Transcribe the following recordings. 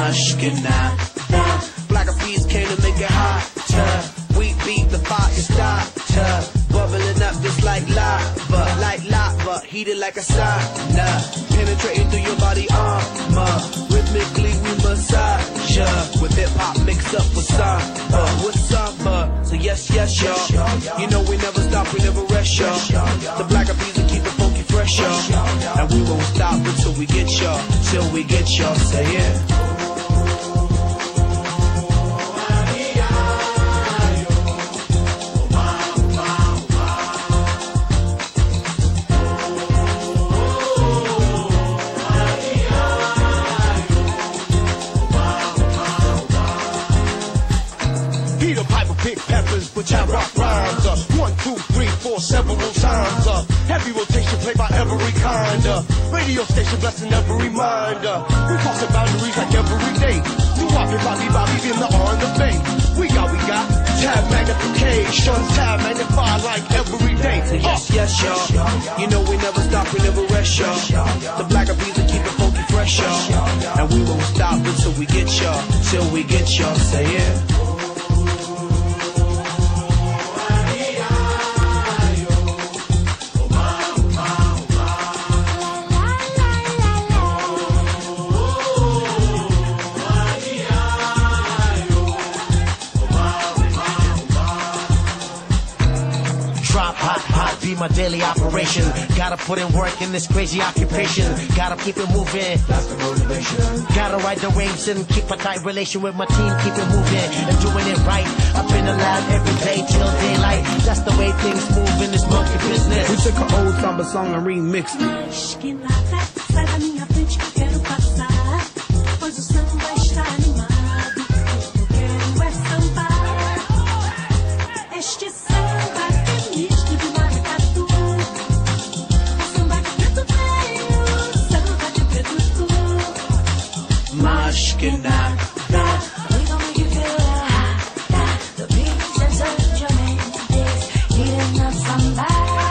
Maschkenada. Black of peas came to make it hotter. We beat the fire starter. Bubbling up just like lava, heated like a sauna. Penetrating through your body armor. Rhythmically we massage ya. With hip hop mixed up with samba. With samba. So yes, y'all. You know we never stop, we never rest, y'all. The black of peas will keep it funky fresh, y'all. And we won't stop until we get y'all. Till we get y'all, say it. Peter Piper pick peppers, which I rock rhymes. 1, 2, 3, 4, several times. Heavy rotation played by every kind. Radio station blessing every mind. We crossing boundaries like every day. You Bobby in the R and the Bay. We got tab magnification, tab magnified like every day. Yes, y'all. You know we never stop, we never rest, y'all. The black of bees will keep it funky fresh, y'all. And we won't stop until we get y'all. Till we get y'all, say it. Be my daily operation. Gotta put in work in this crazy occupation. Gotta keep it moving. That's the motivation. Gotta ride the waves and keep a tight relation with my team. Keep it moving and doing it right. Up in the lab every day till daylight. That's the way things move in this monkey business. We took an old samba song and remixed it. Maschkenada, sai da minha frente que eu quero passar. Pois o samba está animado. Eu quero é sambar. Este samba é misto de maracatu. O samba de preto veio, samba de preto escuro. Maschkenada. We gon' make you feel hot. The beats and such your days, heating up samba.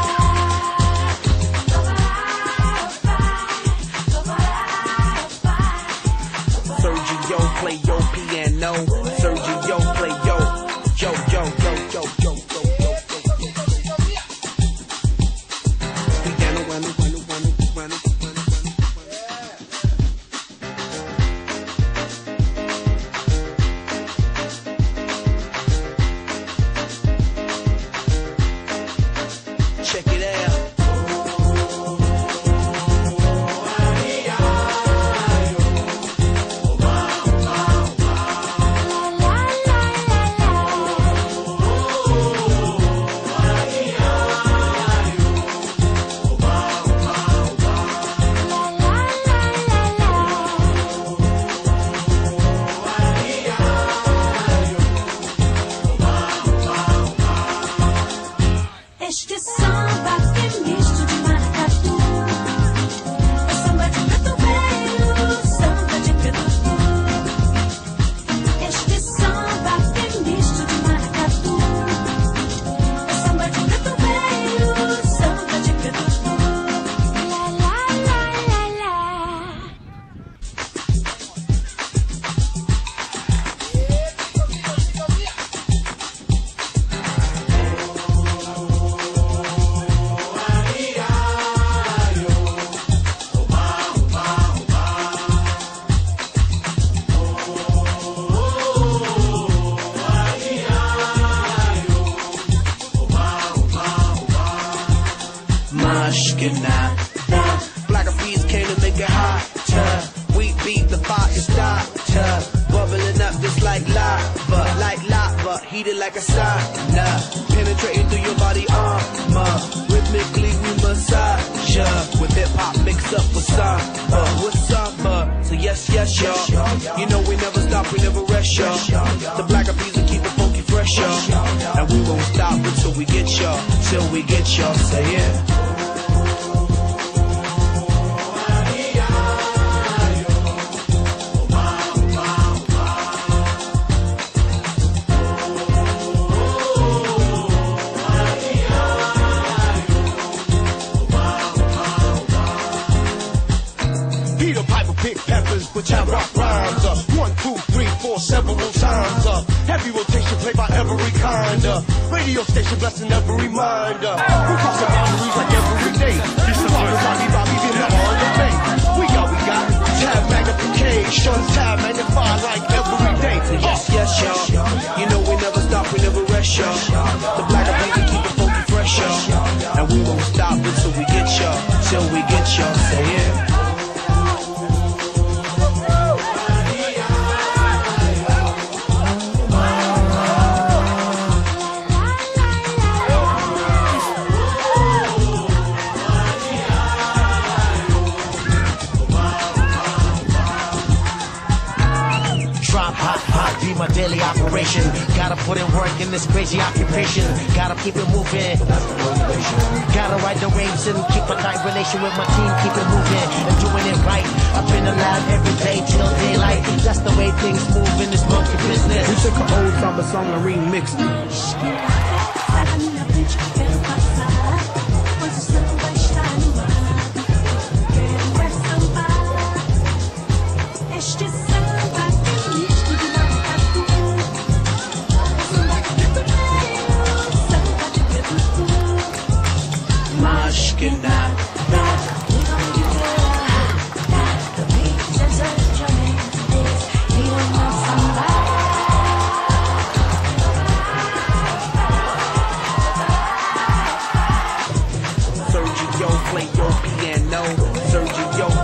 Sergio, play your piano. Sergio, play yo. Yo, yo, yo, yo, yo, yo, yo, yo. Piano, run. Check it out. Este samba é misto de maracatu. É samba de preto velho, samba de preto escuro. Este samba é misto de maracatu. É samba de preto velho, samba de preto escuro. La la la la la. Maschkenada. Black of peas came to make it hotter. We beat the fire starter. Bubbling up just like lava, heated like a sauna. Penetrating through your body armor. Rhythmically we massage ya. With hip hop mixed up with samba. So yes, y'all. You know we never stop, we never rest, y'all. The black of peas will keep it funky fresh, y'all. And we won't stop until we get y'all. Till we get y'all, say it. Peter Piper pick peppers, which I rock rhymes. 1, 2, 3, 4, several times. Heavy rotation played by every kind. Radio station blessing every mind. We cross the boundaries like every day. Bobby, get it on the bay. We got tab magnification, tab magnified like every day. Yes, y'all. You know we never stop, we never rest, y'all. The black of we keep it funky fresh, y'all. And we won't stop until we get y'all. Till we get y'all. So yeah. Be my daily operation. Gotta put in work in this crazy occupation. Gotta keep it moving. Gotta ride the waves and keep a tight relation with my team. Keep it moving and doing it right. Up in the lab every day till daylight. That's the way things move in this monkey business. We took an old samba song and remixed it. Sai da minha frente que quero passar, pois o samba está animado. Quero é sambar. Este samba é misto de maracatu. Samba de preto velho, samba de preto sul. Mas que nada. Sergio, play your piano. Sergio,